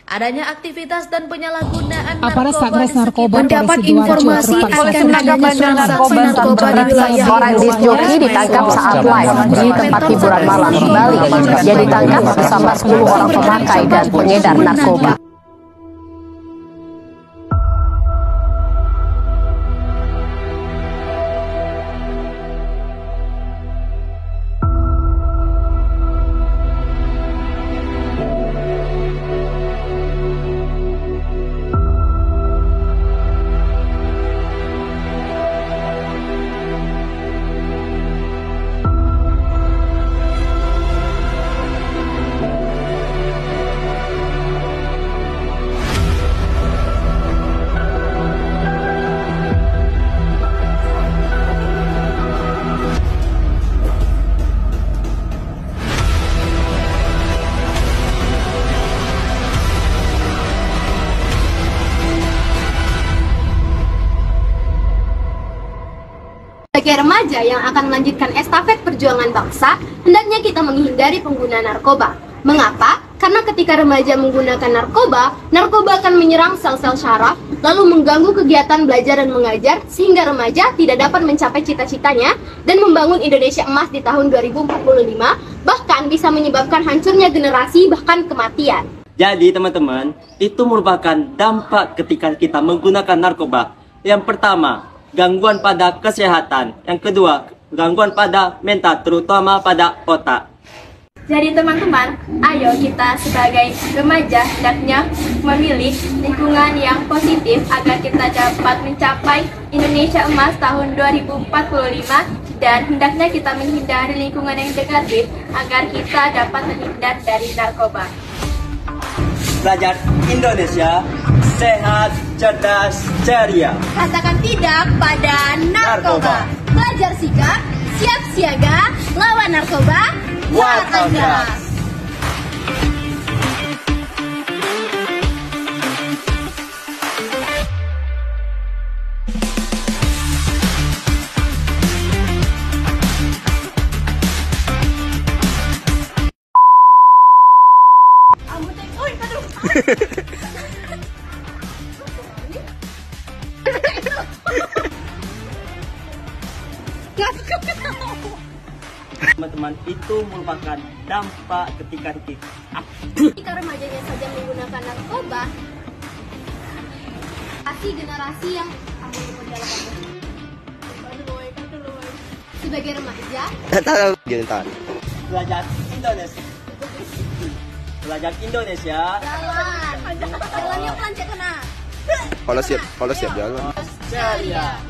adanya aktivitas dan penyalahgunaan Aparat Satres narkoba mendapat informasi akan adanya narkoba di wilayah seorang disc joki ditangkap saat live di tempat hiburan malam di Bali. Dia ditangkap bersama 10 orang pemakai dan pengedar narkoba. Sebagai remaja yang akan melanjutkan estafet perjuangan bangsa, hendaknya kita menghindari pengguna narkoba. Mengapa? Karena ketika remaja menggunakan narkoba, narkoba akan menyerang sel-sel syaraf, lalu mengganggu kegiatan belajar dan mengajar, sehingga remaja tidak dapat mencapai cita-citanya dan membangun Indonesia emas di tahun 2045, bahkan bisa menyebabkan hancurnya generasi, bahkan kematian. Jadi teman-teman, itu merupakan dampak ketika kita menggunakan narkoba. Yang pertama, gangguan pada kesehatan. Yang kedua, gangguan pada mental, terutama pada otak. Jadi teman-teman, ayo kita sebagai remaja hendaknya memilih lingkungan yang positif agar kita dapat mencapai Indonesia emas tahun 2045, dan hendaknya kita menghindari lingkungan yang negatif agar kita dapat terhindar dari narkoba. Belajar Indonesia, sehat, cerdas, ceria. Katakan tidak pada narkoba. Belajar sigap, siap siaga, lawan narkoba, buat tegas. Teman-teman, itu merupakan dampak ketika remajanya saja menggunakan narkoba, generasi yang sebagai remaja belajar Indonesia. Belajar Indonesia. Jalan yuk lanjut kena. Kalau siap jalan. Ceria.